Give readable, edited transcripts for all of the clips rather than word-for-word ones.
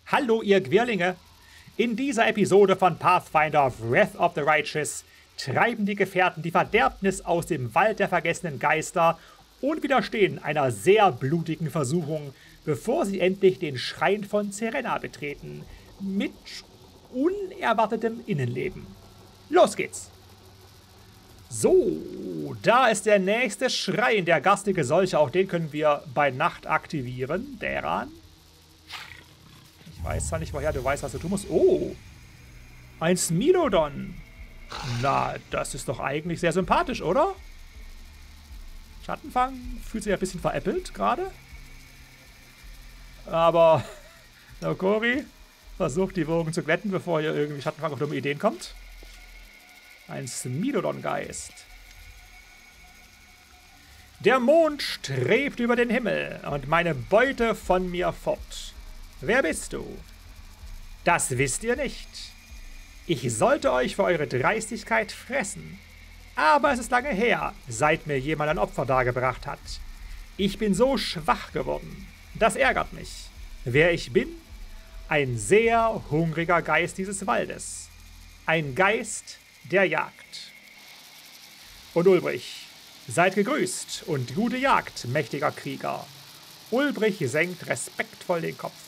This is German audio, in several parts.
Hallo ihr Quirlinge! In dieser Episode von Pathfinder Wrath of the Righteous treiben die Gefährten die Verderbnis aus dem Wald der vergessenen Geister und widerstehen einer sehr blutigen Versuchung, bevor sie endlich den Schrein von Serena betreten, mit unerwartetem Innenleben. Los geht's! So, da ist der nächste Schrein, der garstige Solche, auch den können wir bei Nacht aktivieren, Deran. Ich weiß zwar nicht, woher du weißt, was du tun musst. Oh, ein Smilodon. Na, das ist doch eigentlich sehr sympathisch, oder? Schattenfang fühlt sich ein bisschen veräppelt gerade. Aber Naokori versucht die Wogen zu glätten, bevor hier irgendwie Schattenfang auf dumme Ideen kommt. Ein Smilodon-Geist. Der Mond strebt über den Himmel und meine Beute von mir fort. Wer bist du? Das wisst ihr nicht. Ich sollte euch für eure Dreistigkeit fressen. Aber es ist lange her, seit mir jemand ein Opfer dargebracht hat. Ich bin so schwach geworden. Das ärgert mich. Wer ich bin? Ein sehr hungriger Geist dieses Waldes. Ein Geist der Jagd. Und Ulbrich, seid gegrüßt und gute Jagd, mächtiger Krieger. Ulbrich senkt respektvoll den Kopf.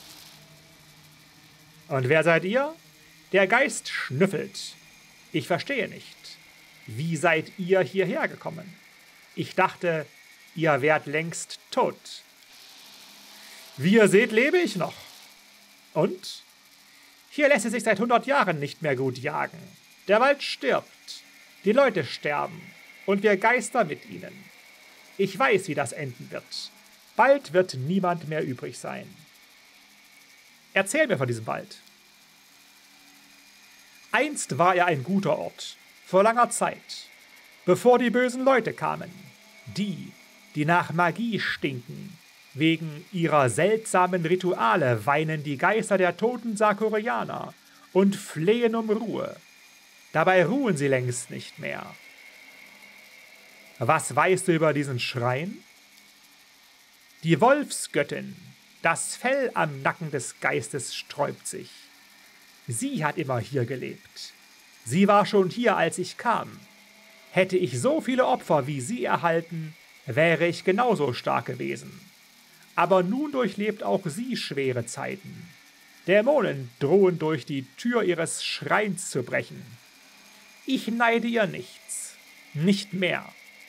Und wer seid ihr? Der Geist schnüffelt. Ich verstehe nicht. Wie seid ihr hierher gekommen? Ich dachte, ihr wärt längst tot. Wie ihr seht, lebe ich noch. Und? Hier lässt es sich seit 100 Jahren nicht mehr gut jagen. Der Wald stirbt, die Leute sterben und wir Geister mit ihnen. Ich weiß, wie das enden wird. Bald wird niemand mehr übrig sein. Erzähl mir von diesem Wald. Einst war er ein guter Ort, vor langer Zeit, bevor die bösen Leute kamen, die nach Magie stinken. Wegen ihrer seltsamen Rituale weinen die Geister der toten Sarkorianer und flehen um Ruhe. Dabei ruhen sie längst nicht mehr. Was weißt du über diesen Schrein? Die Wolfsgöttin, das Fell am Nacken des Geistes sträubt sich. Sie hat immer hier gelebt. Sie war schon hier, als ich kam. Hätte ich so viele Opfer wie sie erhalten, wäre ich genauso stark gewesen. Aber nun durchlebt auch sie schwere Zeiten. Dämonen drohen durch die Tür ihres Schreins zu brechen. Ich neide ihr nichts. Nicht mehr.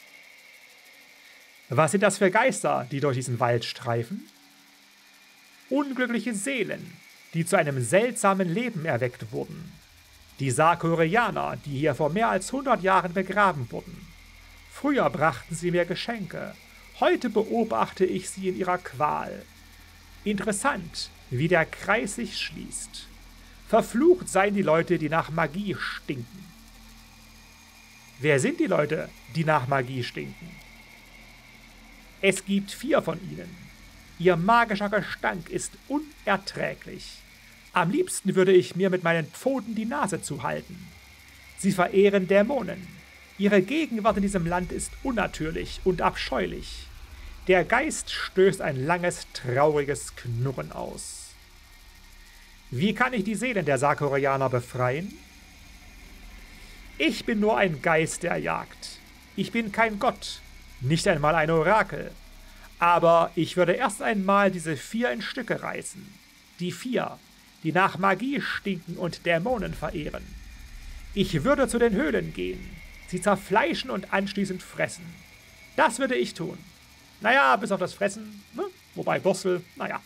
Was sind das für Geister, die durch diesen Wald streifen? Unglückliche Seelen, die zu einem seltsamen Leben erweckt wurden. Die Sarkorianer, die hier vor mehr als 100 Jahren begraben wurden. Früher brachten sie mir Geschenke. Heute beobachte ich sie in ihrer Qual. Interessant, wie der Kreis sich schließt. Verflucht seien die Leute, die nach Magie stinken. Wer sind die Leute, die nach Magie stinken? Es gibt 4 von ihnen. Ihr magischer Gestank ist unerträglich. Am liebsten würde ich mir mit meinen Pfoten die Nase zuhalten. Sie verehren Dämonen. Ihre Gegenwart in diesem Land ist unnatürlich und abscheulich. Der Geist stößt ein langes, trauriges Knurren aus. Wie kann ich die Seelen der Sarkorianer befreien? Ich bin nur ein Geist der Jagd. Ich bin kein Gott, nicht einmal ein Orakel. Aber ich würde erst einmal diese 4 in Stücke reißen. Die 4, die nach Magie stinken und Dämonen verehren. Ich würde zu den Höhlen gehen, sie zerfleischen und anschließend fressen. Das würde ich tun. Naja, bis auf das Fressen, ne? Wobei Wurstel, naja.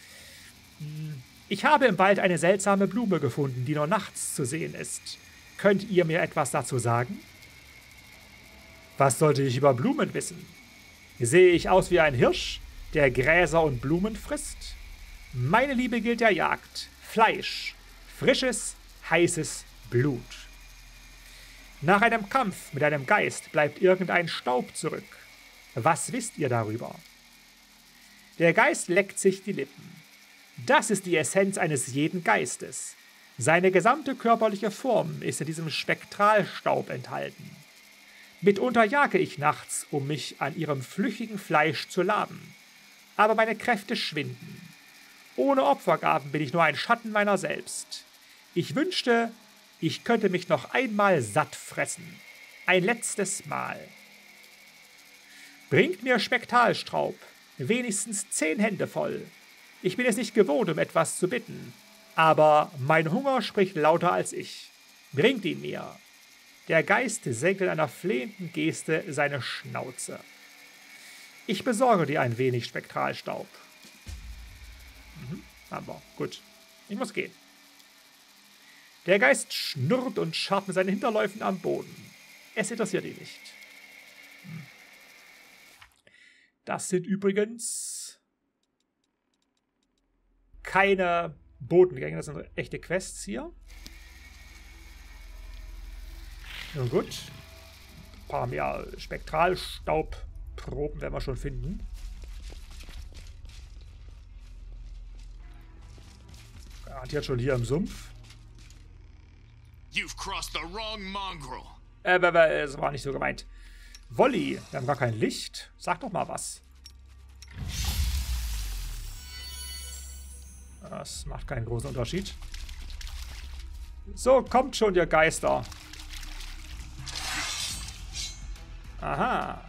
Ich habe im Wald eine seltsame Blume gefunden, die nur nachts zu sehen ist. Könnt ihr mir etwas dazu sagen? Was sollte ich über Blumen wissen? Sehe ich aus wie ein Hirsch, der Gräser und Blumen frisst? Meine Liebe gilt der Jagd. Fleisch. Frisches, heißes Blut. Nach einem Kampf mit einem Geist bleibt irgendein Staub zurück. Was wisst ihr darüber? Der Geist leckt sich die Lippen. Das ist die Essenz eines jeden Geistes. Seine gesamte körperliche Form ist in diesem Spektralstaub enthalten. Mitunter jage ich nachts, um mich an ihrem flüchtigen Fleisch zu laben. Aber meine Kräfte schwinden. Ohne Opfergaben bin ich nur ein Schatten meiner selbst. Ich wünschte, ich könnte mich noch einmal satt fressen. Ein letztes Mal. Bringt mir Spektralstaub, wenigstens 10 Hände voll. Ich bin es nicht gewohnt, um etwas zu bitten, aber mein Hunger spricht lauter als ich. Bringt ihn mir. Der Geist senkt in einer flehenden Geste seine Schnauze. Ich besorge dir ein wenig Spektralstaub. Haben wir. Gut. Ich muss gehen. Der Geist schnurrt und scharrt mit seinen Hinterläufen am Boden. Es interessiert ihn nicht. Das sind übrigens keine Bodengänge, das sind echte Quests hier. Nun gut. Ein paar mehr Spektralstaubproben werden wir schon finden. Garantiert schon hier im Sumpf. You've crossed the wrong mongrel. Das war nicht so gemeint. Wolli, wir haben gar kein Licht. Sag doch mal was. Das macht keinen großen Unterschied. So, kommt schon, ihr Geister. Aha.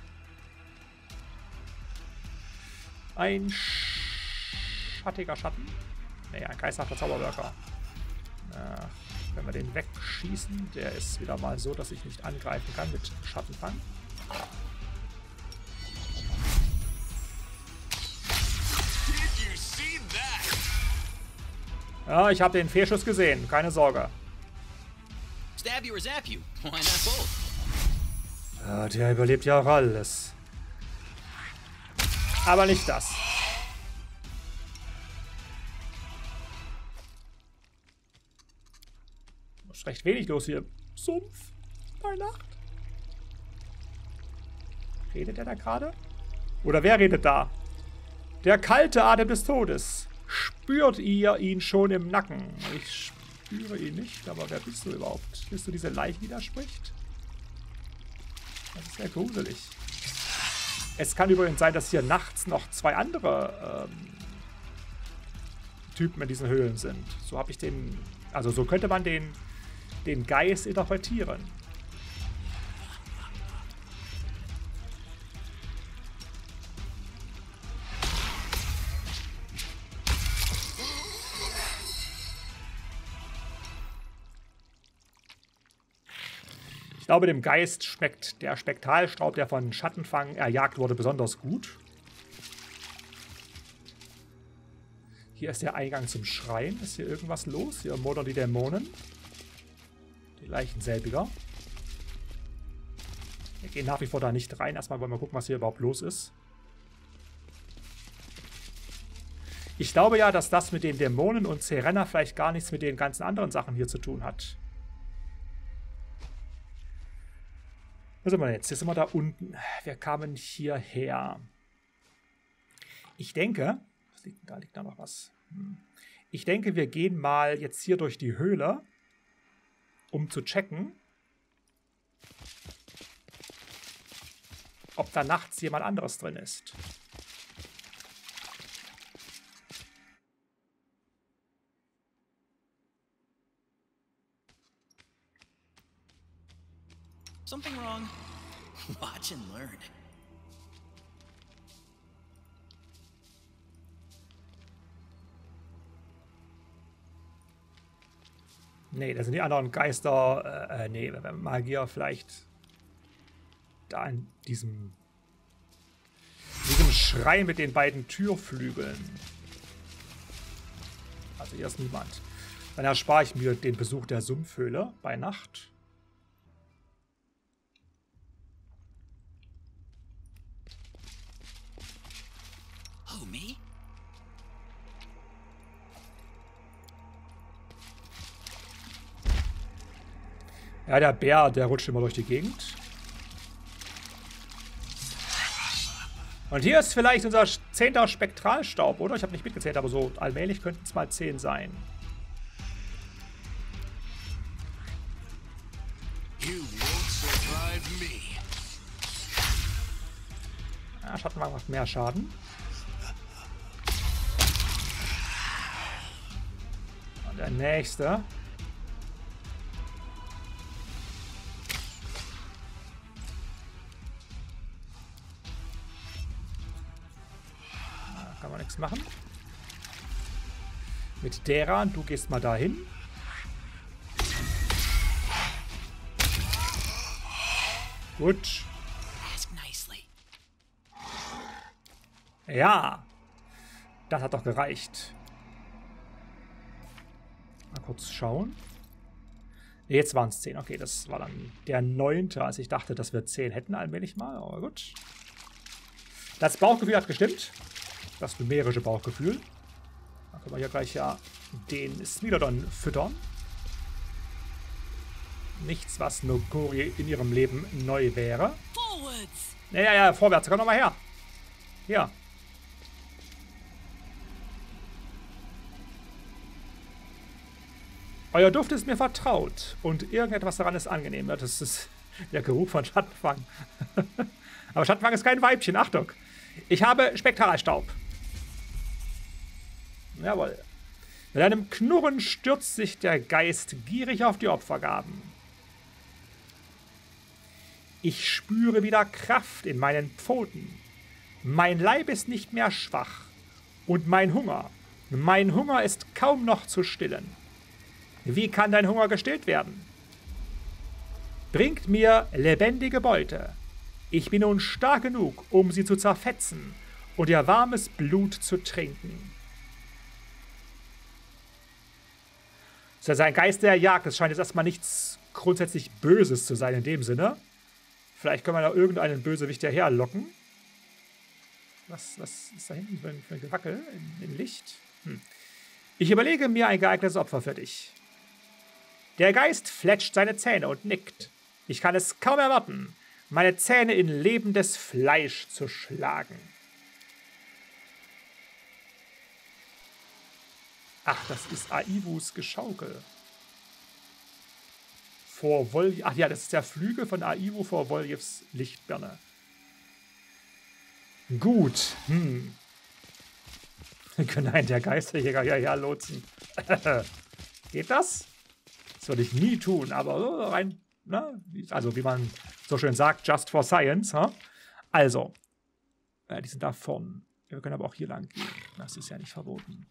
Ein schattiger Schatten. Nee, ein geisterhafter Zauberwerker. Ach, wenn wir den wegschießen, der ist wieder mal so, dass ich nicht angreifen kann mit Schattenfang. Ja, ich habe den Fehlschuss gesehen, keine Sorge. Stab you or zap you? Why not both? Ja, der überlebt ja auch alles. Aber nicht das. Ist recht wenig los hier. Sumpf bei Nacht. Redet er da gerade? Oder wer redet da? Der kalte Atem des Todes. Spürt ihr ihn schon im Nacken? Ich spüre ihn nicht, aber wer bist du überhaupt? Bist du diese Leiche, die da spricht? Das ist sehr gruselig. Es kann übrigens sein, dass hier nachts noch 2 andere Typen in diesen Höhlen sind. So habe ich den... Also so könnte man den Geist interpretieren. Ich glaube, dem Geist schmeckt der Spektralstaub, der von Schattenfang erjagt wurde, besonders gut. Hier ist der Eingang zum Schrein. Ist hier irgendwas los? Hier modern die Dämonen. Die Leichen selbiger. Wir gehen nach wie vor da nicht rein. Erstmal wollen wir gucken, was hier überhaupt los ist. Ich glaube ja, dass das mit den Dämonen und Serena vielleicht gar nichts mit den ganzen anderen Sachen hier zu tun hat. Wo sind wir jetzt? Jetzt sind wir da unten. Wir kamen hierher. Ich denke... Da liegt da noch was. Ich denke, wir gehen mal jetzt hier durch die Höhle, um zu checken, ob da nachts jemand anderes drin ist. Something wrong? Watch and learn. Nee, das sind die anderen Geister. Nee, Magier vielleicht da in diesem Schrein mit den beiden Türflügeln. Also hier ist niemand. Dann erspare ich mir den Besuch der Sumpfhöhle bei Nacht. Oh, me? Ja, der Bär, der rutscht immer durch die Gegend. Und hier ist vielleicht unser 10. Spektralstaub, oder? Ich habe nicht mitgezählt, aber so allmählich könnten es mal 10 sein. Ja, Schattenwagen macht mehr Schaden. Der nächste. Da kann man nichts machen. Mit derer, du gehst mal dahin. Gut. Ja. Das hat doch gereicht. Mal kurz schauen. Jetzt waren es 10. Okay, das war dann der 9. Also ich dachte, dass wir 10 hätten allmählich mal. Aber gut. Das Bauchgefühl hat gestimmt. Das numerische Bauchgefühl. Dann können wir hier gleich ja den Smilodon füttern. Nichts, was Nokori in ihrem Leben neu wäre. Ja, vorwärts. Komm doch mal her. Hier. Euer Duft ist mir vertraut und irgendetwas daran ist angenehm. Das ist der Geruch von Schattenfang. Aber Schattenfang ist kein Weibchen. Achtung. Ich habe Spektralstaub. Jawohl. Mit einem Knurren stürzt sich der Geist gierig auf die Opfergaben. Ich spüre wieder Kraft in meinen Pfoten. Mein Leib ist nicht mehr schwach. Und mein Hunger ist kaum noch zu stillen. Wie kann dein Hunger gestillt werden? Bringt mir lebendige Beute. Ich bin nun stark genug, um sie zu zerfetzen und ihr warmes Blut zu trinken. Das ist ein Geist der Jagd. Das scheint jetzt erstmal nichts grundsätzlich Böses zu sein in dem Sinne. Vielleicht können wir da irgendeinen Bösewicht herlocken. Was ist da hinten für ein Gewackel in Licht? Ich überlege mir ein geeignetes Opfer für dich. Der Geist fletscht seine Zähne und nickt. Ich kann es kaum erwarten, meine Zähne in lebendes Fleisch zu schlagen. Ach, das ist Aivus Geschaukel. Ach ja, das ist der Flügel von Aivu vor Voljevs Lichtbirne. Gut. Wir können einen der Geisterjäger hierher lotsen. Geht das? Das würde ich nie tun, aber so rein, ne? Also wie man so schön sagt, just for science. Huh? Also, die sind da vorne. Wir können aber auch hier lang gehen. Das ist ja nicht verboten.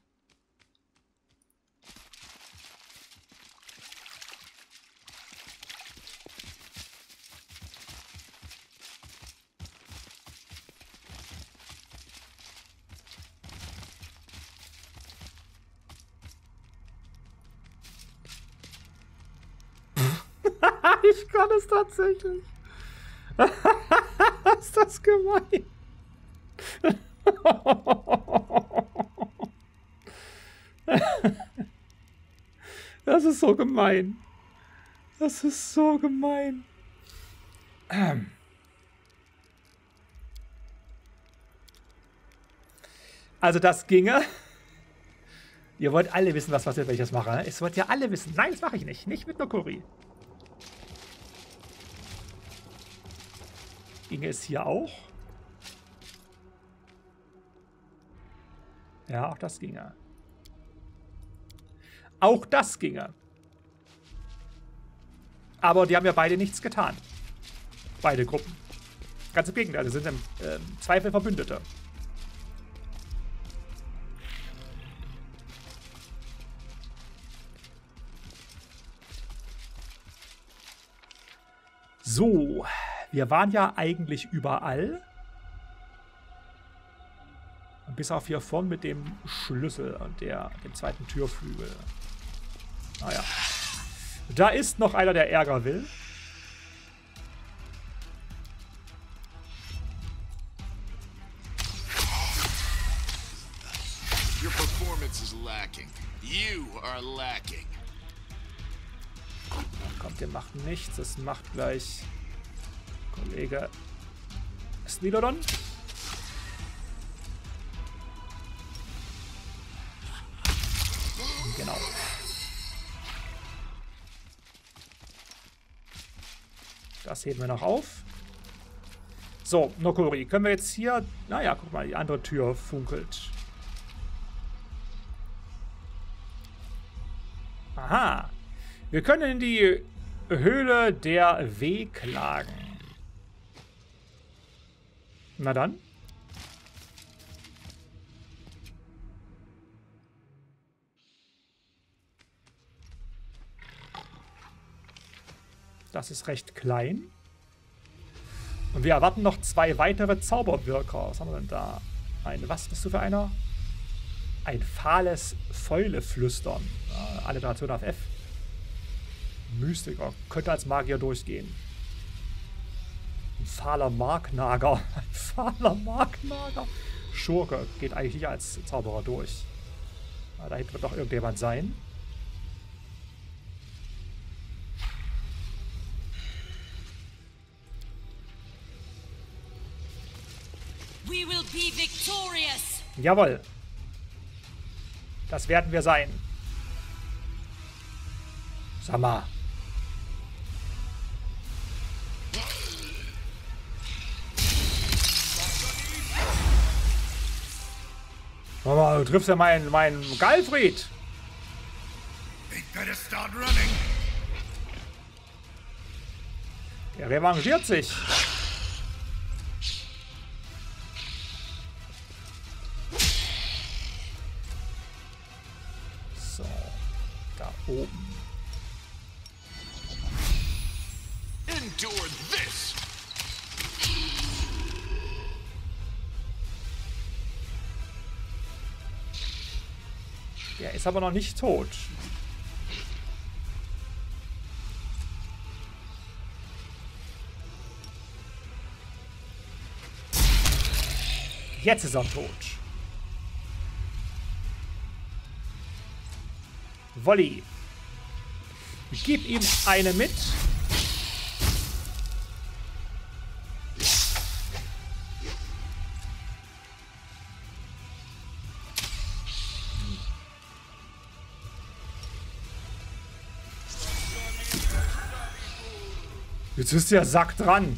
Ich kann es tatsächlich. Ist das gemein? Das ist so gemein. Das ist so gemein. Also das ginge. Ihr wollt alle wissen, was passiert, wenn ich das mache. Es wollt ja alle wissen. Nein, das mache ich nicht. Nicht mit Nokori. Ginge es hier auch? Ja, auch das ginge. Auch das ginge. Aber die haben ja beide nichts getan. Beide Gruppen. Ganz im Gegenteil, sie sind im Zweifel Verbündete. So, wir waren ja eigentlich überall. Bis auf hier vorne mit dem Schlüssel und dem zweiten Türflügel. Naja. Da ist noch einer, der Ärger will. Your performance is lacking. You are lacking. Kommt, der macht nichts. Das macht gleich Kollege Smilodon. Genau. Das heben wir noch auf. So, Nokori, können wir jetzt hier... Naja, guck mal, die andere Tür funkelt. Aha. Wir können in die Höhle der Wehklagen. Na dann. Das ist recht klein. Und wir erwarten noch 2 weitere Zauberwirker. Was haben wir denn da? Was bist du für einer? Ein fahles Fäuleflüstern. Alliteration auf F. Mystiker. Könnte als Magier durchgehen. Ein fahler Marknager. Ein fahler Marknager. Schurke. Geht eigentlich nicht als Zauberer durch. Aber da hinten wird doch irgendjemand sein. We will be victorious. Jawohl. Das werden wir sein. Sag mal. Mama, du triffst ja meinen Galfried. Der revanchiert sich. So, da oben. Endure this. Der ist aber noch nicht tot. Jetzt ist er tot. Wolli. Gib ihm eine mit. Jetzt ist der Sack dran.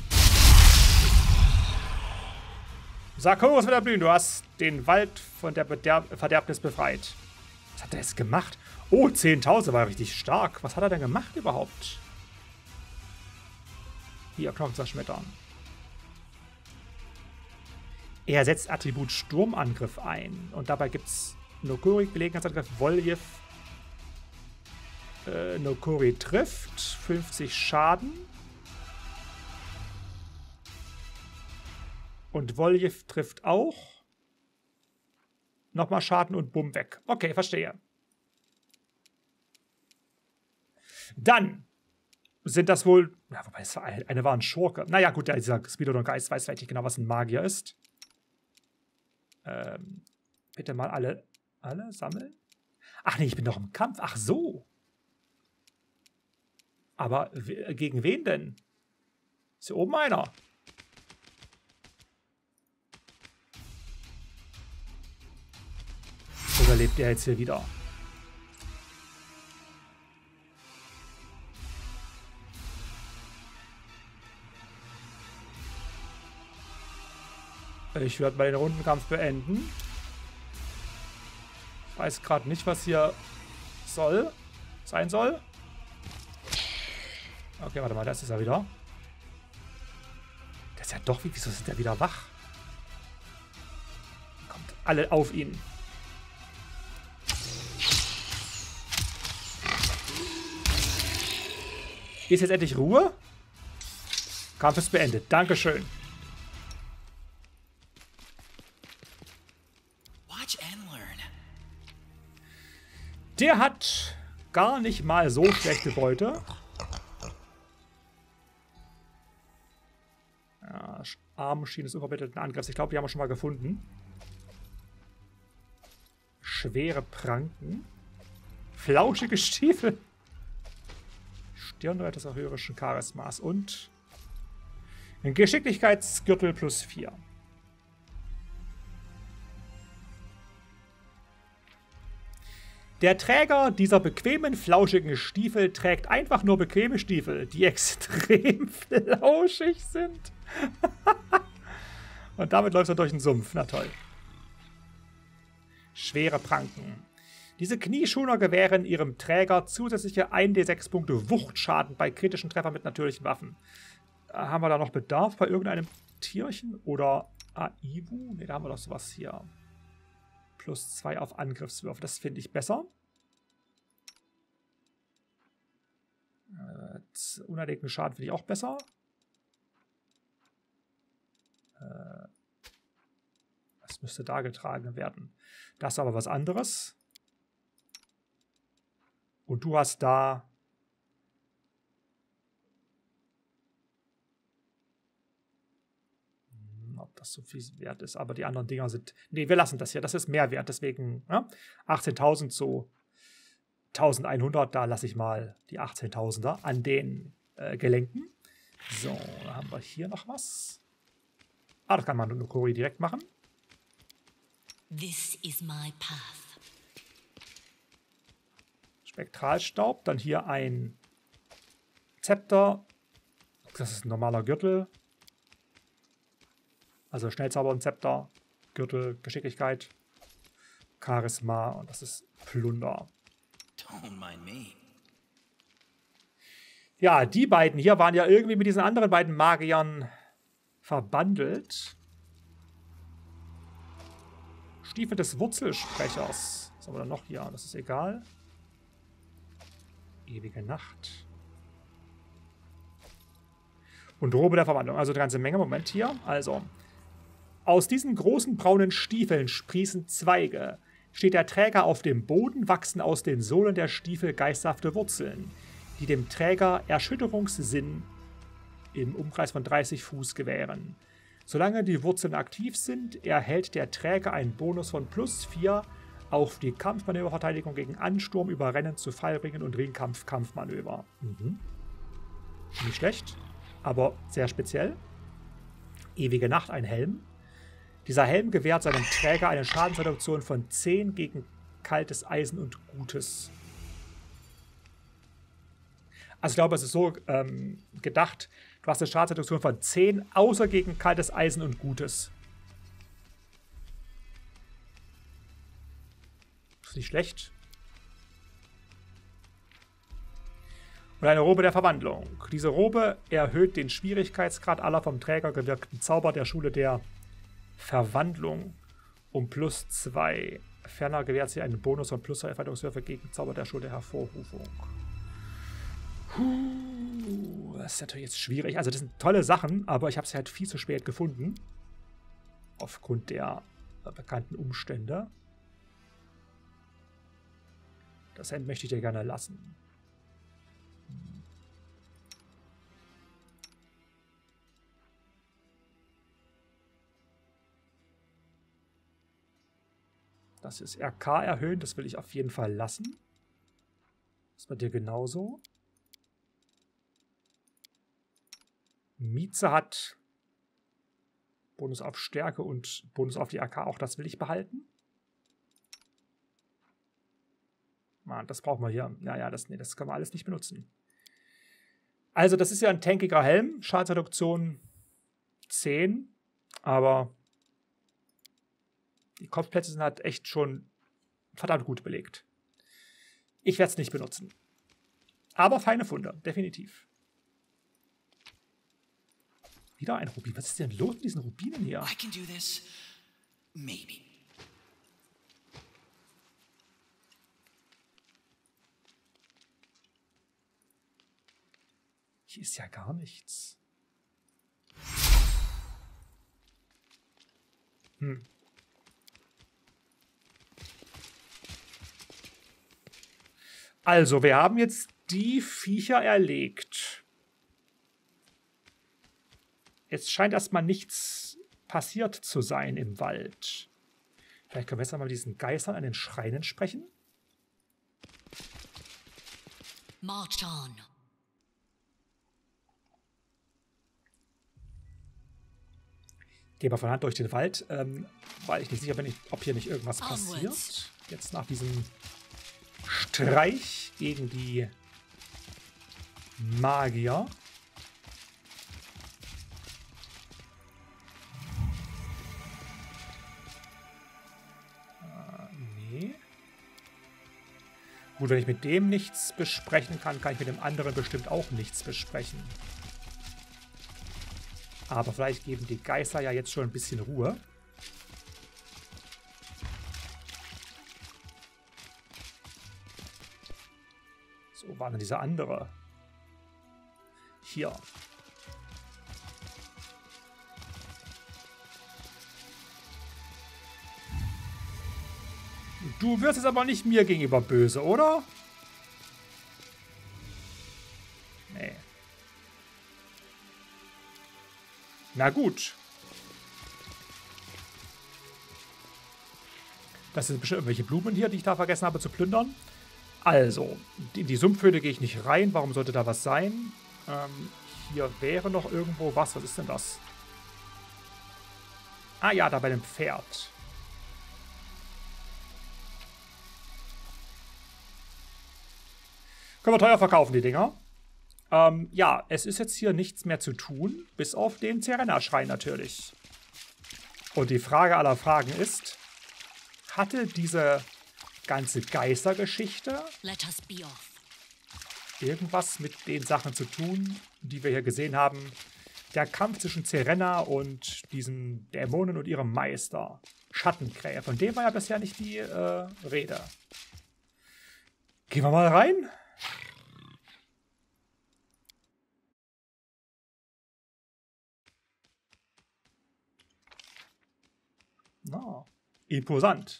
Sarkoros wird erblühen. Du hast den Wald von der Verderbnis befreit. Was hat er jetzt gemacht? Oh, 10.000 war richtig stark. Was hat er denn gemacht überhaupt? Hier, Knochen zerschmettern. Er setzt Attribut Sturmangriff ein. Und dabei gibt es Nokori, Gelegenheitsangriff, Voljev. Nokori trifft. 50 Schaden. Und Voljev trifft auch. Nochmal Schaden und bumm, weg. Okay, verstehe. Dann sind das wohl... Ja, wobei, eine war ein Schurke. Naja, gut, dieser Speedodon-Geist weiß vielleicht nicht genau, was ein Magier ist. Bitte mal alle sammeln. Ach nee, ich bin doch im Kampf. Ach so. Aber gegen wen denn? Ist hier oben einer? Oder lebt er jetzt hier wieder? Ich werde mal den Rundenkampf beenden. Ich weiß gerade nicht, was hier sein soll. Okay, warte mal, da ist er wieder. Der ist ja doch, wieso ist der wieder wach? Kommt alle auf ihn. Ist jetzt endlich Ruhe? Kampf ist beendet. Dankeschön. Watch and learn. Der hat gar nicht mal so schlechte Beute. Ja, Armschienen des unverbitterten Angriffs. Ich glaube, die haben wir schon mal gefunden. Schwere Pranken. Flauschige Stiefel. Stirnwert des erhöherischen Charismas und ein Geschicklichkeitsgürtel plus 4. Der Träger dieser bequemen, flauschigen Stiefel trägt einfach nur bequeme Stiefel, die extrem flauschig sind. Und damit läuft er durch den Sumpf. Na toll. Schwere Pranken. Diese Knieschoner gewähren ihrem Träger zusätzliche 1d6 Punkte Wuchtschaden bei kritischen Treffern mit natürlichen Waffen. Haben wir da noch Bedarf bei irgendeinem Tierchen? Oder Aivu? Ne, da haben wir doch sowas hier. +2 auf Angriffswürfe. Das finde ich besser. Unerlegten Schaden finde ich auch besser. Das müsste da getragen werden. Das ist aber was anderes. Und du hast da... ob das so viel wert ist, aber die anderen Dinger sind... Ne, wir lassen das hier. Das ist mehr wert, deswegen ja, 18.000 zu 1.100. Da lasse ich mal die 18.000er an den Gelenken. So, da haben wir hier noch was. Ah, das kann man nur Kori direkt machen. This is my path. Spektralstaub, dann hier ein Zepter. Das ist ein normaler Gürtel. Also Schnellzauber und Zepter, Gürtel, Geschicklichkeit, Charisma und das ist Plunder. Don't mind me. Ja, die beiden hier waren ja irgendwie mit diesen anderen beiden Magiern verbandelt. Stiefel des Wurzelsprechers. Was haben wir da noch hier? Das ist egal. Ewige Nacht. Und Robe der Verwandlung. Also eine ganze Menge. Moment hier. Also, aus diesen großen braunen Stiefeln sprießen Zweige. Steht der Träger auf dem Boden, wachsen aus den Sohlen der Stiefel geisterhafte Wurzeln, die dem Träger Erschütterungssinn im Umkreis von 30 Fuß gewähren. Solange die Wurzeln aktiv sind, erhält der Träger einen Bonus von +4 auf die Kampfmanöververteidigung gegen Ansturm, Überrennen zu Fallringen und Ringkampf-Kampfmanöver. Nicht schlecht, aber sehr speziell. Ewige Nacht, ein Helm. Dieser Helm gewährt seinem Träger eine Schadensreduktion von 10 gegen kaltes Eisen und Gutes. Also ich glaube, es ist so gedacht, du hast eine Schadensreduktion von 10, außer gegen kaltes Eisen und Gutes. Ist nicht schlecht. Und eine Robe der Verwandlung. Diese Robe erhöht den Schwierigkeitsgrad aller vom Träger gewirkten Zauber der Schule der Verwandlung um +2. Ferner gewährt sie einen Bonus von +2 Erweiterungswürfe gegen Zauber der Schule der Hervorrufung. Das ist natürlich jetzt schwierig. Also das sind tolle Sachen, aber ich habe sie halt viel zu spät gefunden. Aufgrund der bekannten Umstände. Das Hemd möchte ich dir gerne lassen. Das ist RK erhöhen, das will ich auf jeden Fall lassen. Das ist bei dir genauso. Mieze hat Bonus auf Stärke und Bonus auf die AK, auch das will ich behalten. Mann, das brauchen wir hier. Ja, das können wir alles nicht benutzen. Also, das ist ja ein tankiger Helm. Schadensreduktion 10. Aber die Kopfplätze sind halt echt schon verdammt gut belegt. Ich werde es nicht benutzen. Aber feine Funde, definitiv. Wieder ein Rubin. Was ist denn los mit diesen Rubinen hier? I can do this. Maybe. Hier ist ja gar nichts. Also, wir haben jetzt die Viecher erlegt. Jetzt scheint erstmal nichts passiert zu sein im Wald. Vielleicht können wir jetzt mal mit diesen Geistern an den Schreinen sprechen. March on. Gehen wir von Hand durch den Wald, weil ich nicht sicher bin, ob hier nicht irgendwas passiert. Jetzt nach diesem Streich gegen die Magier. Nee. Gut, wenn ich mit dem nichts besprechen kann, kann ich mit dem anderen bestimmt auch nichts besprechen. Aber vielleicht geben die Geister ja jetzt schon ein bisschen Ruhe. So, war denn dieser andere? Hier. Du wirst jetzt aber nicht mir gegenüber böse, oder? Nee. Na gut. Das sind bestimmt irgendwelche Blumen hier, die ich da vergessen habe zu plündern. Also, in die Sumpfhöhle gehe ich nicht rein. Warum sollte da was sein? Hier wäre noch irgendwo was. Was ist denn das? Ah ja, da bei dem Pferd. Können wir teuer verkaufen, die Dinger. Ja, es ist jetzt hier nichts mehr zu tun, bis auf den Serena-Schrein natürlich. Und die Frage aller Fragen ist, hatte diese ganze Geistergeschichte irgendwas mit den Sachen zu tun, die wir hier gesehen haben? Der Kampf zwischen Serena und diesen Dämonen und ihrem Meister. Schattenkrähe, von dem war ja bisher nicht die Rede. Gehen wir mal rein. Na, imposant.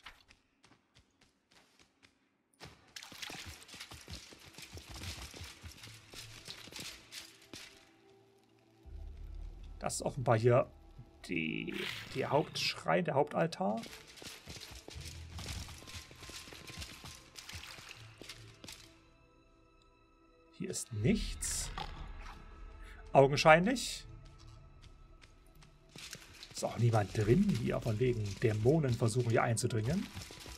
Das ist offenbar hier der Hauptschrein, der Hauptaltar. Hier ist nichts. Augenscheinlich. Ist auch niemand drin hier, von wegen Dämonen versuchen hier einzudringen.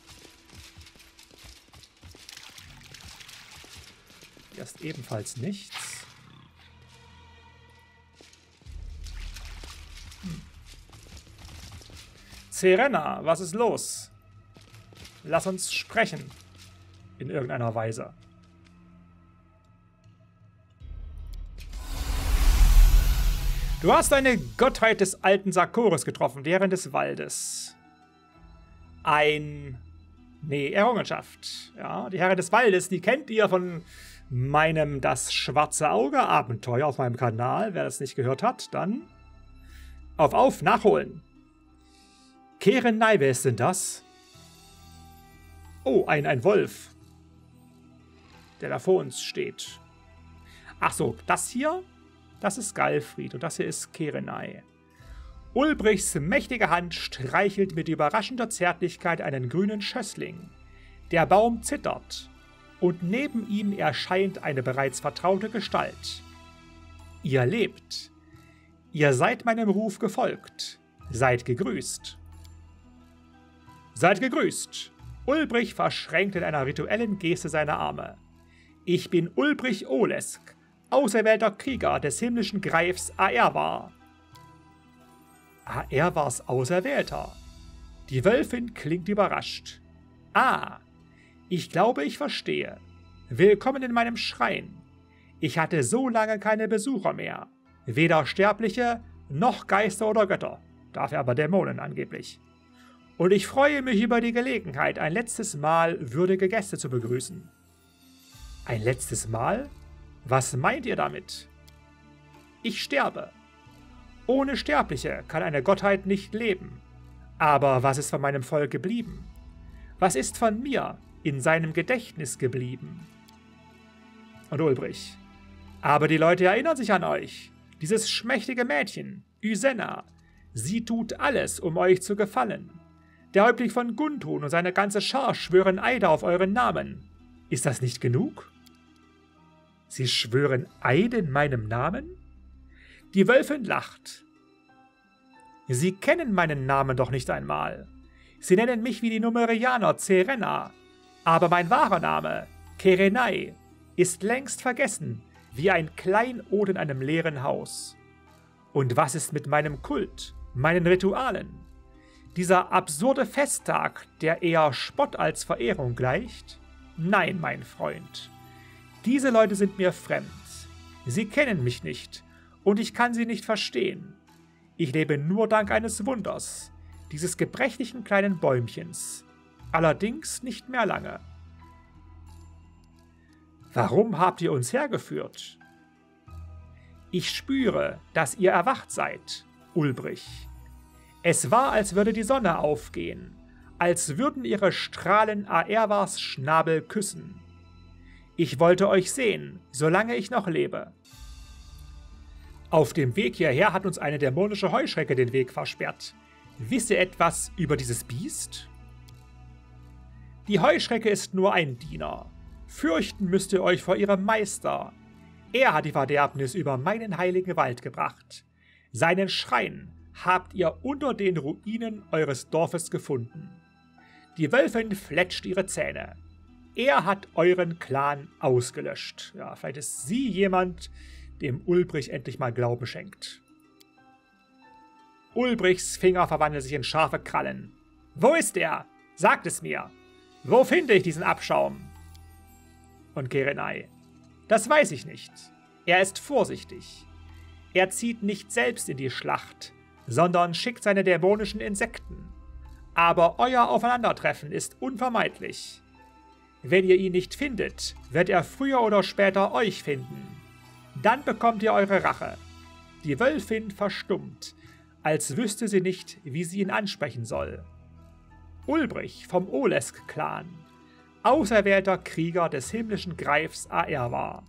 Hier ist ebenfalls nichts. Serena, was ist los? Lass uns sprechen. In irgendeiner Weise. Du hast eine Gottheit des alten Sarkoris getroffen, während des Waldes. Errungenschaft. Ja, die Herren des Waldes, die kennt ihr von meinem Das schwarze Auge Abenteuer auf meinem Kanal. Wer das nicht gehört hat, dann auf, nachholen. Kerenai, wer ist denn das? Oh, ein Wolf. Der da vor uns steht. Ach so, das hier? Das ist Galfried und das hier ist Kerenai. Ulbrichs mächtige Hand streichelt mit überraschender Zärtlichkeit einen grünen Schössling. Der Baum zittert und neben ihm erscheint eine bereits vertraute Gestalt. Ihr lebt. Ihr seid meinem Ruf gefolgt. Seid gegrüßt. Seid gegrüßt. Ulbrich verschränkt in einer rituellen Geste seine Arme. Ich bin Ulbrich Olesk, auserwählter Krieger des himmlischen Greifs Aerwar. Aerwars Auserwählter. Die Wölfin klingt überrascht. Ah, ich glaube, ich verstehe. Willkommen in meinem Schrein. Ich hatte so lange keine Besucher mehr. Weder Sterbliche, noch Geister oder Götter. Dafür aber Dämonen angeblich. Und ich freue mich über die Gelegenheit, ein letztes Mal würdige Gäste zu begrüßen. Ein letztes Mal? Was meint ihr damit? Ich sterbe. Ohne Sterbliche kann eine Gottheit nicht leben. Aber was ist von meinem Volk geblieben? Was ist von mir in seinem Gedächtnis geblieben? Und Ulbrich. Aber die Leute erinnern sich an euch. Dieses schmächtige Mädchen, Ysenna. Sie tut alles, um euch zu gefallen. Der Häuptling von Gundhun und seine ganze Schar schwören Eide auf euren Namen. Ist das nicht genug? Sie schwören Eid in meinem Namen? Die Wölfin lacht. Sie kennen meinen Namen doch nicht einmal. Sie nennen mich wie die Numerianer Serena. Aber mein wahrer Name, Kerenai, ist längst vergessen, wie ein Kleinod in einem leeren Haus. Und was ist mit meinem Kult, meinen Ritualen? Dieser absurde Festtag, der eher Spott als Verehrung gleicht? Nein, mein Freund. Diese Leute sind mir fremd. Sie kennen mich nicht, und ich kann sie nicht verstehen. Ich lebe nur dank eines Wunders, dieses gebrechlichen kleinen Bäumchens. Allerdings nicht mehr lange. Warum habt ihr uns hergeführt? Ich spüre, dass ihr erwacht seid, Ulbrich. Es war, als würde die Sonne aufgehen, als würden ihre Strahlen Aerwas Schnabel küssen. Ich wollte euch sehen, solange ich noch lebe. Auf dem Weg hierher hat uns eine dämonische Heuschrecke den Weg versperrt. Wisst ihr etwas über dieses Biest? Die Heuschrecke ist nur ein Diener. Fürchten müsst ihr euch vor ihrem Meister. Er hat die Verderbnis über meinen heiligen Wald gebracht. Seinen Schrein habt ihr unter den Ruinen eures Dorfes gefunden. Die Wölfin fletscht ihre Zähne. Er hat euren Clan ausgelöscht. Ja, vielleicht ist sie jemand, dem Ulbrich endlich mal Glauben schenkt. Ulbrichs Finger verwandeln sich in scharfe Krallen. Wo ist er? Sagt es mir. Wo finde ich diesen Abschaum? Und Kerenai. Das weiß ich nicht. Er ist vorsichtig. Er zieht nicht selbst in die Schlacht, sondern schickt seine dämonischen Insekten. Aber euer Aufeinandertreffen ist unvermeidlich. Wenn ihr ihn nicht findet, wird er früher oder später euch finden. Dann bekommt ihr eure Rache. Die Wölfin verstummt, als wüsste sie nicht, wie sie ihn ansprechen soll. Ulbrich vom Olesk-Clan, auserwählter Krieger des himmlischen Greifs Aerwa.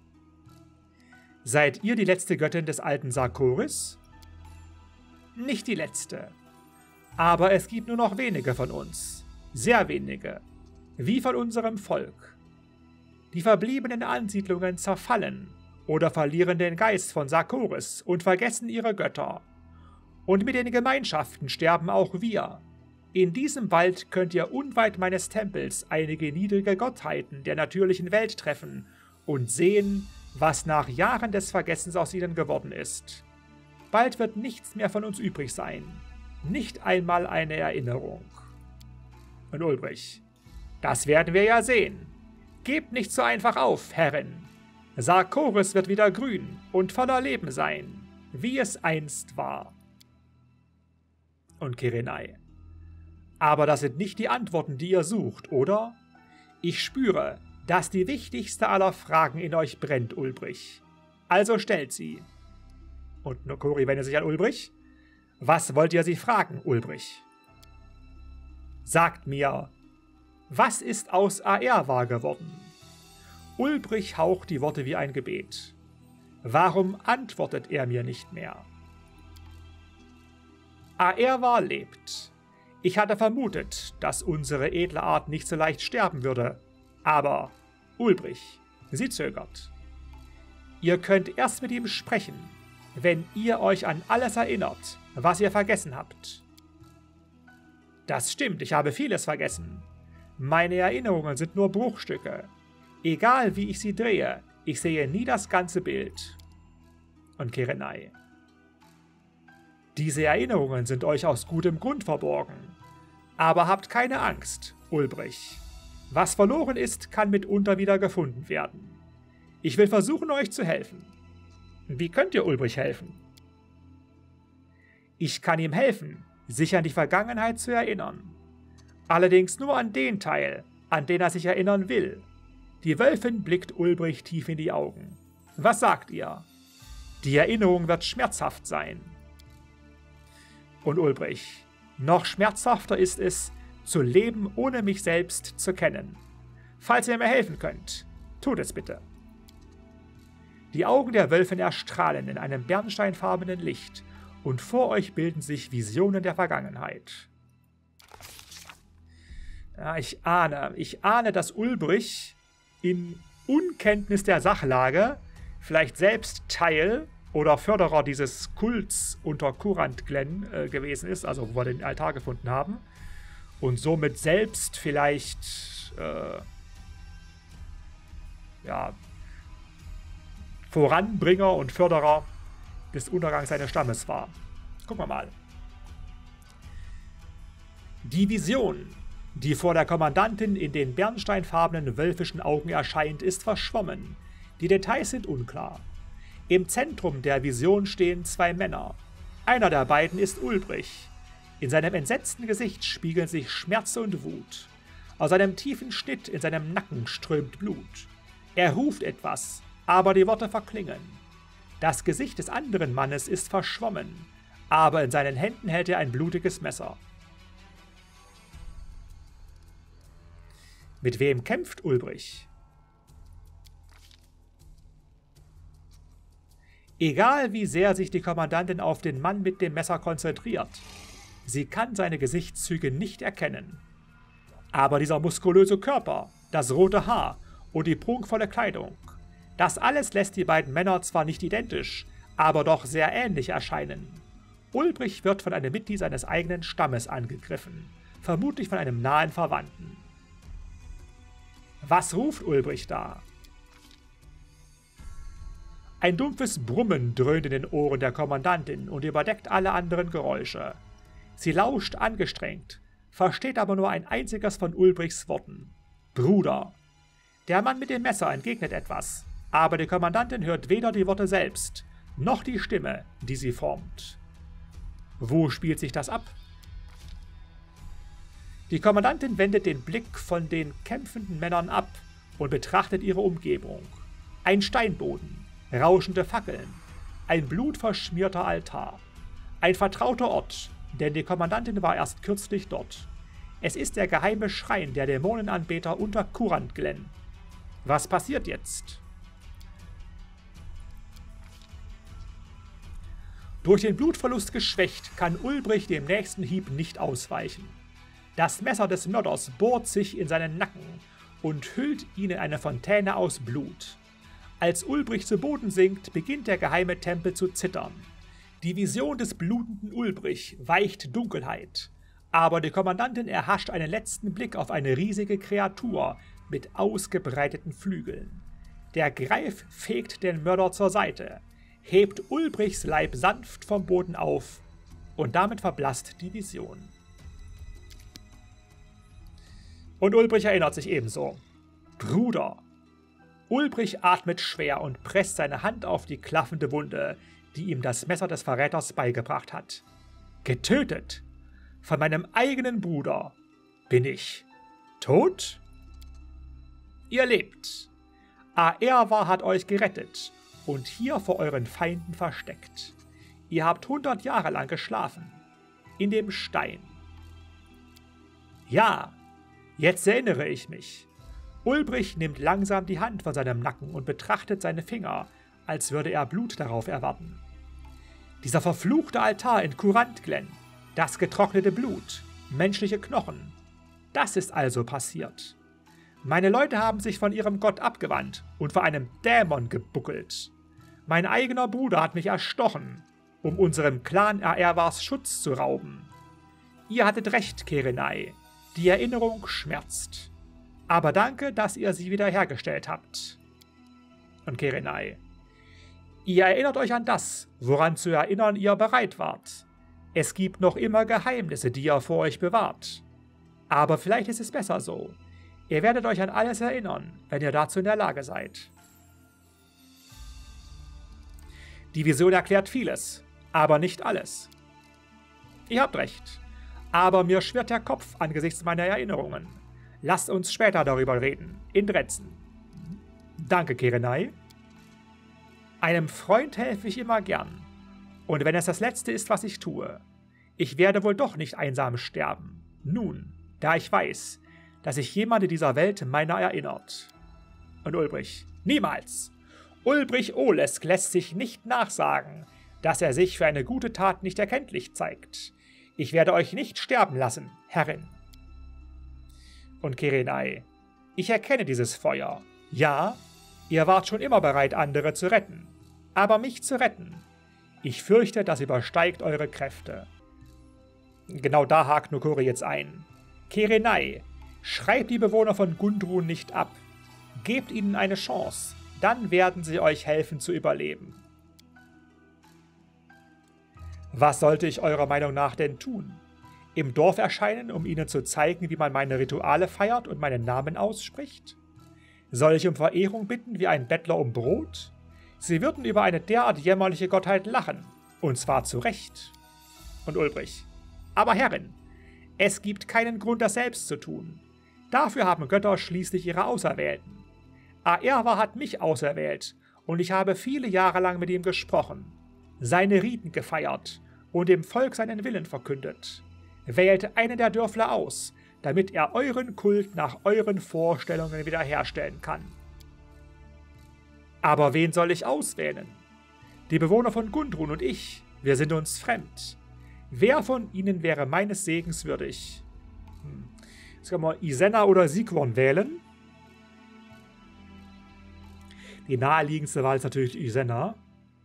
Seid ihr die letzte Göttin des alten Sarkoris? Nicht die letzte. Aber es gibt nur noch wenige von uns. Sehr wenige. Wie von unserem Volk. Die verbliebenen Ansiedlungen zerfallen oder verlieren den Geist von Sarkoris und vergessen ihre Götter. Und mit den Gemeinschaften sterben auch wir. In diesem Wald könnt ihr unweit meines Tempels einige niedrige Gottheiten der natürlichen Welt treffen und sehen, was nach Jahren des Vergessens aus ihnen geworden ist. Bald wird nichts mehr von uns übrig sein. Nicht einmal eine Erinnerung. Und Ulbrich: Das werden wir ja sehen. Gebt nicht so einfach auf, Herrin. Sarkoris wird wieder grün und voller Leben sein, wie es einst war. Und Kerenai: Aber das sind nicht die Antworten, die ihr sucht, oder? Ich spüre, dass die wichtigste aller Fragen in euch brennt, Ulbrich. Also stellt sie. Und Nokori wendet sich an Ulbrich. Was wollt ihr sie fragen, Ulbrich? Sagt mir, was ist aus Aerwa geworden? Ulbrich haucht die Worte wie ein Gebet. Warum antwortet er mir nicht mehr? Aerwa lebt. Ich hatte vermutet, dass unsere edle Art nicht so leicht sterben würde. Aber Ulbrich, sie zögert. Ihr könnt erst mit ihm sprechen, wenn ihr euch an alles erinnert, was ihr vergessen habt. Das stimmt, ich habe vieles vergessen. Meine Erinnerungen sind nur Bruchstücke. Egal wie ich sie drehe, ich sehe nie das ganze Bild. Und Kerenai: Diese Erinnerungen sind euch aus gutem Grund verborgen. Aber habt keine Angst, Ulbrich. Was verloren ist, kann mitunter wieder gefunden werden. Ich will versuchen, euch zu helfen. Wie könnt ihr Ulbrich helfen? Ich kann ihm helfen, sich an die Vergangenheit zu erinnern. Allerdings nur an den Teil, an den er sich erinnern will. Die Wölfin blickt Ulbrich tief in die Augen. Was sagt ihr? Die Erinnerung wird schmerzhaft sein. Und Ulbrich: Noch schmerzhafter ist es, zu leben, ohne mich selbst zu kennen. Falls ihr mir helfen könnt, tut es bitte. Die Augen der Wölfin erstrahlen in einem bernsteinfarbenen Licht, und vor euch bilden sich Visionen der Vergangenheit. Ja, ich ahne, dass Ulbrich in Unkenntnis der Sachlage vielleicht selbst Teil oder Förderer dieses Kults unter Kurant Glen gewesen ist, also wo wir den Altar gefunden haben, und somit selbst vielleicht Voranbringer und Förderer des Untergangs seines Stammes war. Gucken wir mal. Die Vision, die vor der Kommandantin in den bernsteinfarbenen wölfischen Augen erscheint, ist verschwommen. Die Details sind unklar. Im Zentrum der Vision stehen zwei Männer. Einer der beiden ist Ulbrich. In seinem entsetzten Gesicht spiegeln sich Schmerz und Wut. Aus einem tiefen Schnitt in seinem Nacken strömt Blut. Er ruft etwas, aber die Worte verklingen. Das Gesicht des anderen Mannes ist verschwommen, aber in seinen Händen hält er ein blutiges Messer. Mit wem kämpft Ulbrich? Egal wie sehr sich die Kommandantin auf den Mann mit dem Messer konzentriert, sie kann seine Gesichtszüge nicht erkennen. Aber dieser muskulöse Körper, das rote Haar und die prunkvolle Kleidung, das alles lässt die beiden Männer zwar nicht identisch, aber doch sehr ähnlich erscheinen. Ulbrich wird von einem Mitglied seines eigenen Stammes angegriffen, vermutlich von einem nahen Verwandten. Was ruft Ulbrich da? Ein dumpfes Brummen dröhnt in den Ohren der Kommandantin und überdeckt alle anderen Geräusche. Sie lauscht angestrengt, versteht aber nur ein einziges von Ulbrichs Worten. Bruder. Der Mann mit dem Messer entgegnet etwas, aber die Kommandantin hört weder die Worte selbst, noch die Stimme, die sie formt. Wo spielt sich das ab? Die Kommandantin wendet den Blick von den kämpfenden Männern ab und betrachtet ihre Umgebung. Ein Steinboden, rauschende Fackeln, ein blutverschmierter Altar. Ein vertrauter Ort, denn die Kommandantin war erst kürzlich dort. Es ist der geheime Schrein der Dämonenanbeter unter Kurant Glen. Was passiert jetzt? Durch den Blutverlust geschwächt, kann Ulbrich dem nächsten Hieb nicht ausweichen. Das Messer des Mörders bohrt sich in seinen Nacken und hüllt ihn in eine Fontäne aus Blut. Als Ulbrich zu Boden sinkt, beginnt der geheime Tempel zu zittern. Die Vision des blutenden Ulbrich weicht Dunkelheit, aber die Kommandantin erhascht einen letzten Blick auf eine riesige Kreatur mit ausgebreiteten Flügeln. Der Greif fegt den Mörder zur Seite, hebt Ulbrichs Leib sanft vom Boden auf und damit verblasst die Vision. Und Ulbrich erinnert sich ebenso. Bruder! Ulbrich atmet schwer und presst seine Hand auf die klaffende Wunde, die ihm das Messer des Verräters beigebracht hat. Getötet! Von meinem eigenen Bruder! Bin ich tot? Ihr lebt! Aerwa hat euch gerettet und hier vor euren Feinden versteckt. Ihr habt 100 Jahre lang geschlafen. In dem Stein. Ja, jetzt erinnere ich mich. Ulbrich nimmt langsam die Hand von seinem Nacken und betrachtet seine Finger, als würde er Blut darauf erwarten. Dieser verfluchte Altar in Kurant Glen, das getrocknete Blut, menschliche Knochen. Das ist also passiert. Meine Leute haben sich von ihrem Gott abgewandt und vor einem Dämon gebuckelt. Mein eigener Bruder hat mich erstochen, um unserem Clan Aerwas Schutz zu rauben. Ihr hattet recht, Kerenai. Die Erinnerung schmerzt. Aber danke, dass ihr sie wiederhergestellt habt. Und Kerenai: Ihr erinnert euch an das, woran zu erinnern ihr bereit wart. Es gibt noch immer Geheimnisse, die ihr vor euch bewahrt. Aber vielleicht ist es besser so. Ihr werdet euch an alles erinnern, wenn ihr dazu in der Lage seid. Die Vision erklärt vieles, aber nicht alles. Ihr habt recht, aber mir schwirrt der Kopf angesichts meiner Erinnerungen. Lasst uns später darüber reden, in Dretzen. Danke, Kerenai. Einem Freund helfe ich immer gern. Und wenn es das Letzte ist, was ich tue, ich werde wohl doch nicht einsam sterben. Nun, da ich weiß, dass sich jemand in dieser Welt meiner erinnert. Und Ulbrich: Niemals! Ulbrich Olesk lässt sich nicht nachsagen, dass er sich für eine gute Tat nicht erkenntlich zeigt. Ich werde euch nicht sterben lassen, Herrin. Und Kerenai: Ich erkenne dieses Feuer. Ja, ihr wart schon immer bereit, andere zu retten. Aber mich zu retten, ich fürchte, das übersteigt eure Kräfte. Genau da hakt Nokori jetzt ein. Kerenai, schreibt die Bewohner von Gundrun nicht ab. Gebt ihnen eine Chance, dann werden sie euch helfen zu überleben. Was sollte ich eurer Meinung nach denn tun? Im Dorf erscheinen, um ihnen zu zeigen, wie man meine Rituale feiert und meinen Namen ausspricht? Soll ich um Verehrung bitten wie ein Bettler um Brot? Sie würden über eine derart jämmerliche Gottheit lachen, und zwar zu Recht. Und Ulbrich: Aber Herrin, es gibt keinen Grund, das selbst zu tun. Dafür haben Götter schließlich ihre Auserwählten. Aerwa hat mich auserwählt, und ich habe viele Jahre lang mit ihm gesprochen, seine Riten gefeiert und dem Volk seinen Willen verkündet. Wählt einen der Dörfler aus, damit er euren Kult nach euren Vorstellungen wiederherstellen kann. Aber wen soll ich auswählen? Die Bewohner von Gundrun und ich, wir sind uns fremd. Wer von ihnen wäre meines Segens würdig? Jetzt können wir Isenna oder Sigrun wählen. Die naheliegendste Wahl ist natürlich Isenna.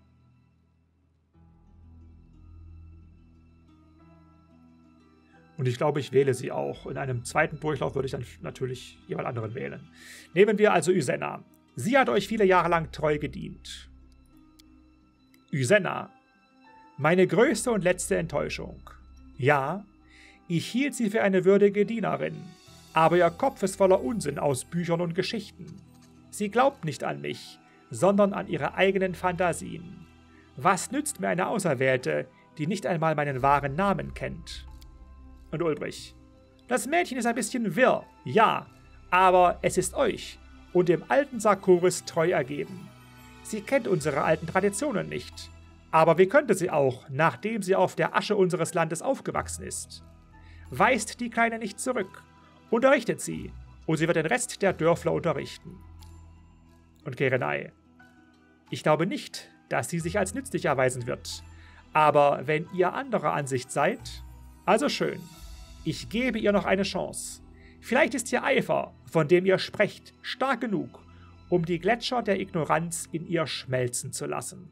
Und ich glaube, ich wähle sie auch. In einem zweiten Durchlauf würde ich dann natürlich jemand anderen wählen. Nehmen wir also Isenna. Sie hat euch viele Jahre lang treu gedient. Isenna. Meine größte und letzte Enttäuschung. Ja, ich hielt sie für eine würdige Dienerin, aber ihr Kopf ist voller Unsinn aus Büchern und Geschichten. Sie glaubt nicht an mich, sondern an ihre eigenen Fantasien. Was nützt mir eine Auserwählte, die nicht einmal meinen wahren Namen kennt? Und Ulbrich: Das Mädchen ist ein bisschen wirr, ja, aber es ist euch und dem alten Sarkoris treu ergeben. Sie kennt unsere alten Traditionen nicht, aber wie könnte sie auch, nachdem sie auf der Asche unseres Landes aufgewachsen ist? Weist die Kleine nicht zurück, unterrichtet sie, und sie wird den Rest der Dörfler unterrichten. Und Kerenai: Ich glaube nicht, dass sie sich als nützlich erweisen wird, aber wenn ihr anderer Ansicht seid, also schön. Ich gebe ihr noch eine Chance. Vielleicht ist ihr Eifer, von dem ihr sprecht, stark genug, um die Gletscher der Ignoranz in ihr schmelzen zu lassen.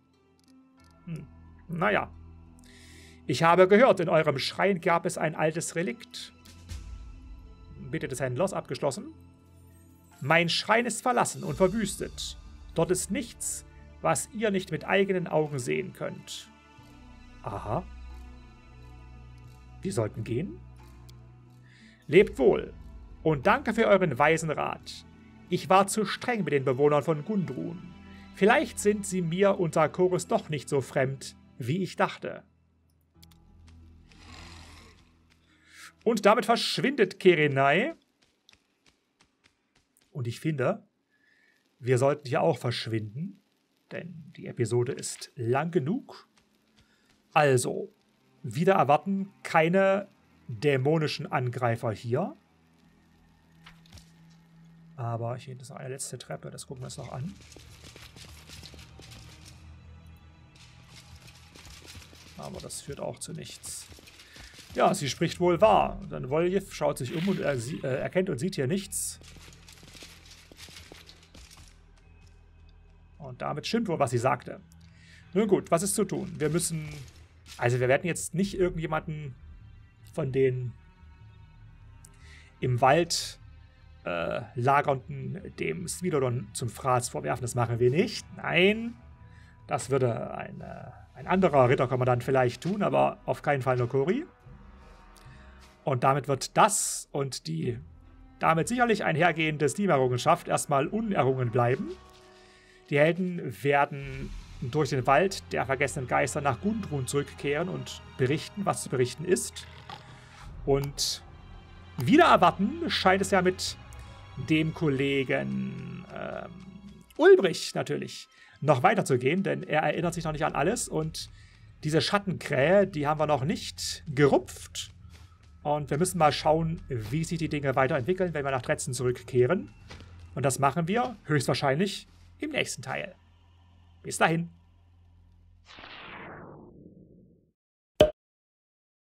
Naja. Ich habe gehört, in eurem Schrein gab es ein altes Relikt. Bitte des Händlers abgeschlossen. Mein Schrein ist verlassen und verwüstet. Dort ist nichts, was ihr nicht mit eigenen Augen sehen könnt. Aha. Wir sollten gehen? Lebt wohl und danke für euren weisen Rat. Ich war zu streng mit den Bewohnern von Gundrun. Vielleicht sind sie mir und Sarkoris doch nicht so fremd, wie ich dachte. Und damit verschwindet Kerenai. Und ich finde, wir sollten hier auch verschwinden, denn die Episode ist lang genug. Also, wieder erwarten keine dämonischen Angreifer hier. Aber hier ist noch eine letzte Treppe, das gucken wir uns noch an. Aber das führt auch zu nichts. Ja, sie spricht wohl wahr. Dann Voljev schaut sich um und erkennt und sieht hier nichts. Und damit stimmt wohl, was sie sagte. Nun gut, was ist zu tun? Wir müssen... Also wir werden jetzt nicht irgendjemanden von den im Wald lagernden dem Smilodon zum Fraß vorwerfen. Das machen wir nicht. Nein, das würde ein anderer Ritterkommandant vielleicht tun, aber auf keinen Fall Nokori. Und damit wird das und die damit sicherlich einhergehende Steam-Errungenschaft erstmal unerrungen bleiben. Die Helden werden durch den Wald der vergessenen Geister nach Gundrun zurückkehren und berichten, was zu berichten ist. Und wieder erwarten scheint es ja mit dem Kollegen Ulbrich natürlich noch weiterzugehen, denn er erinnert sich noch nicht an alles und diese Schattenkrähe, die haben wir noch nicht gerupft. Und wir müssen mal schauen, wie sich die Dinge weiterentwickeln, wenn wir nach Dretzen zurückkehren. Und das machen wir höchstwahrscheinlich im nächsten Teil. Bis dahin.